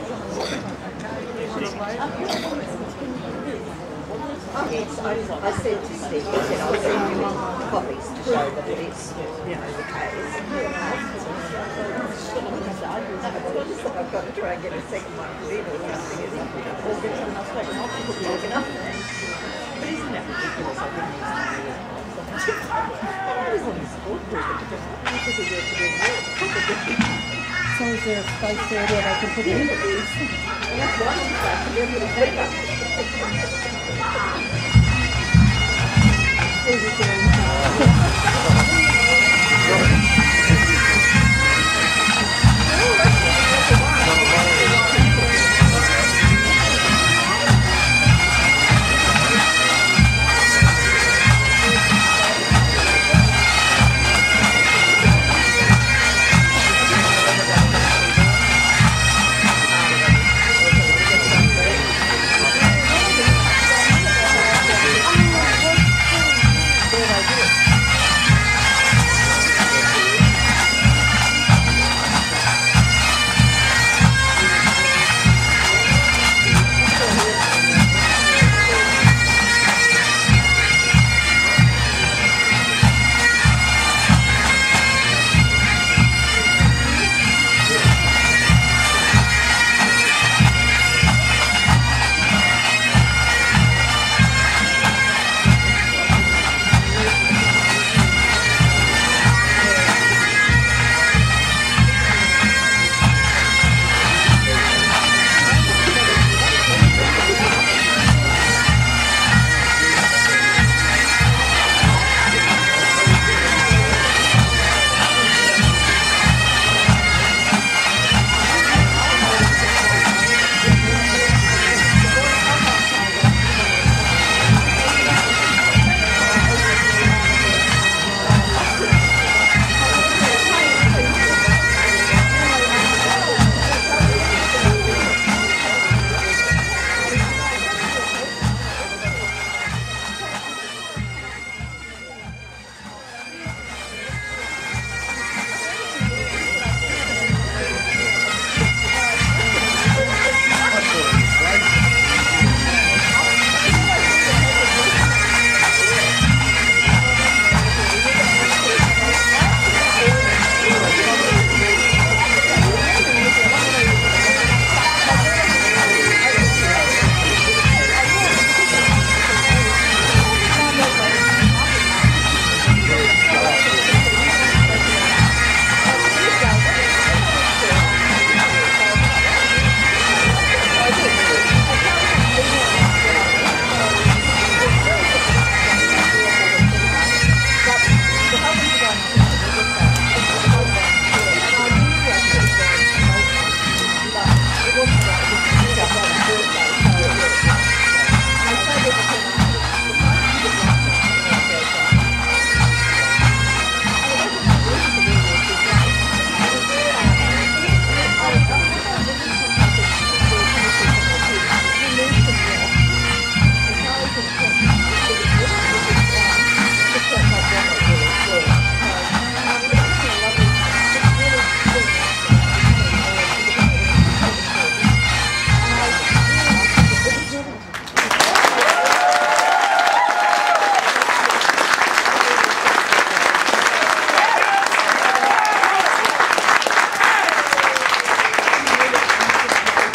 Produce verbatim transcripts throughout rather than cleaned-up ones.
It's, I, I said to Steve, I said I'll send you copies to show that it's, you know, the case. I've got to try and get a second one put in or something, isn't it? Or get someone else taken off to put long enough. But isn't that ridiculous? I wouldn't use it. I was on the sport group because we were to do work. So is there a space there where they can put in? And that's one space, and everybody's bigger.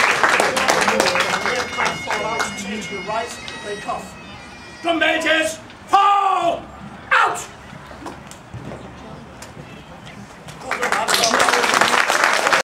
Drum majors!